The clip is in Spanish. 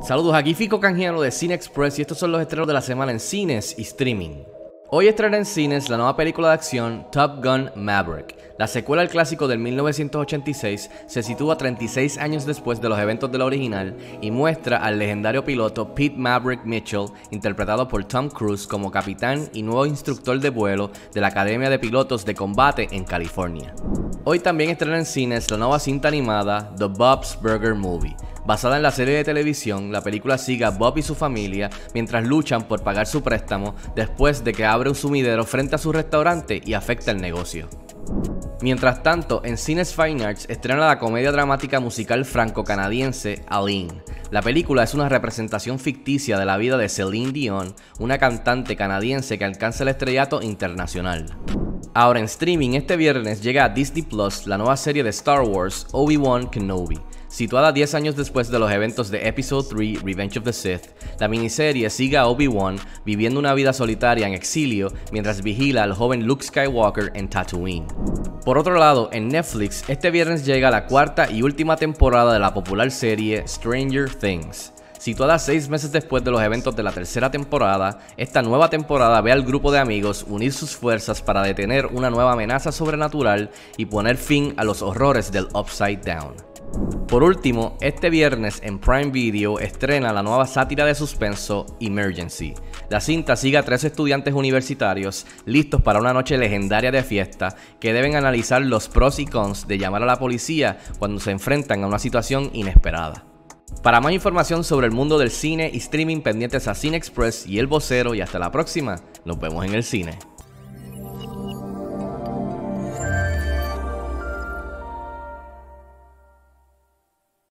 Saludos, aquí Fico Canjiano de Cine Express y estos son los estrenos de la semana en cines y streaming. Hoy estrena en cines la nueva película de acción Top Gun: Maverick. La secuela al clásico del 1986 se sitúa 36 años después de los eventos de la original y muestra al legendario piloto Pete Maverick Mitchell, interpretado por Tom Cruise como capitán y nuevo instructor de vuelo de la Academia de Pilotos de Combate en California. Hoy también estrena en cines la nueva cinta animada The Bob's Burger Movie. Basada en la serie de televisión, la película sigue a Bob y su familia mientras luchan por pagar su préstamo después de que abre un sumidero frente a su restaurante y afecta el negocio. Mientras tanto, en Cines Fine Arts estrena la comedia dramática musical franco-canadiense Aline. La película es una representación ficticia de la vida de Celine Dion, una cantante canadiense que alcanza el estrellato internacional. Ahora en streaming, este viernes llega a Disney Plus la nueva serie de Star Wars Obi-Wan Kenobi. Situada 10 años después de los eventos de Episode 3 Revenge of the Sith, la miniserie sigue a Obi-Wan viviendo una vida solitaria en exilio mientras vigila al joven Luke Skywalker en Tatooine. Por otro lado, en Netflix, este viernes llega la cuarta y última temporada de la popular serie Stranger Things. Situada 6 meses después de los eventos de la tercera temporada, esta nueva temporada ve al grupo de amigos unir sus fuerzas para detener una nueva amenaza sobrenatural y poner fin a los horrores del Upside Down. Por último, este viernes en Prime Video estrena la nueva sátira de suspenso Emergency. La cinta sigue a 3 estudiantes universitarios listos para una noche legendaria de fiesta que deben analizar los pros y cons de llamar a la policía cuando se enfrentan a una situación inesperada. Para más información sobre el mundo del cine y streaming, pendientes a Cine Express y El Vocero, y hasta la próxima, nos vemos en el cine.